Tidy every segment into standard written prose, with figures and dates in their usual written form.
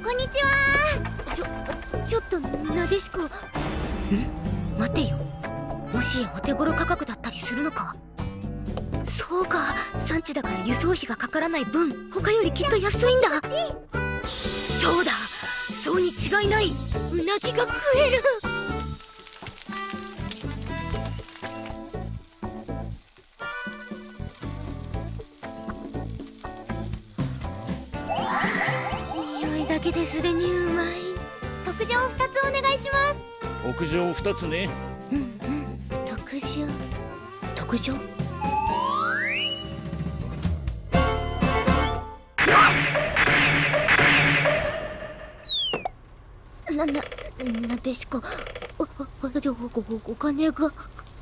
こんにちは。ちょっとなでしこ。待てよ、もしやお手頃価格だったりするのか。そうか、産地だから輸送費がかからない分他よりきっと安いんだ。そうだ、そうに違いない。うなぎが食える。匂いだけですでにうまい。特上2つお願いします。 特上2つね。 特上なでしこ、お金が。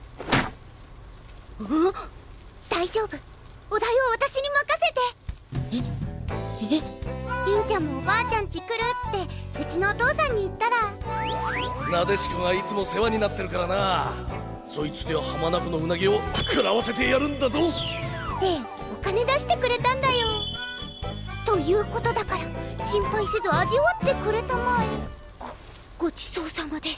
大丈夫、お代は私に任せて。りんちゃんもおばあちゃんち来るってうちのお父さんに言ったら。 なでしこがいつも世話になってるからな。そいつでは浜名湖のうなぎを食らわせてやるんだぞ。 で、お金出してくれたんだよ。ということだから心配せず味わってくれたまえ。ごちそうさまです。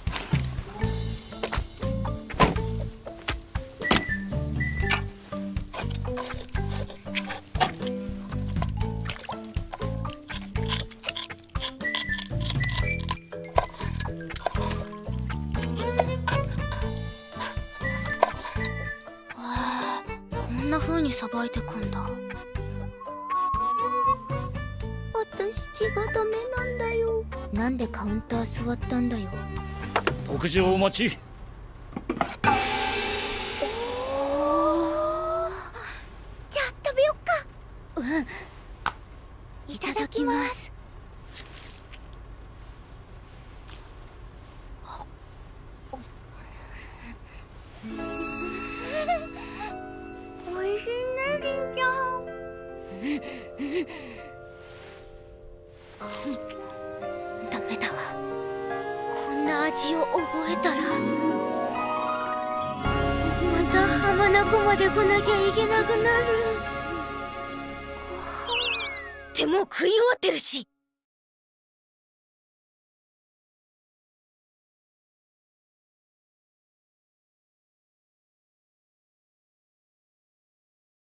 こんな風にさばいてくんだ。私血がダメなんだよ。なんでカウンター座ったんだよ。 特上お待ち。 じゃあ食べよっか。いただきます。おいしいね、りんちゃん。ダメだわ、こんな味を覚えたらまた浜名湖まで来なきゃいけなくなる。でも食い終わってるし。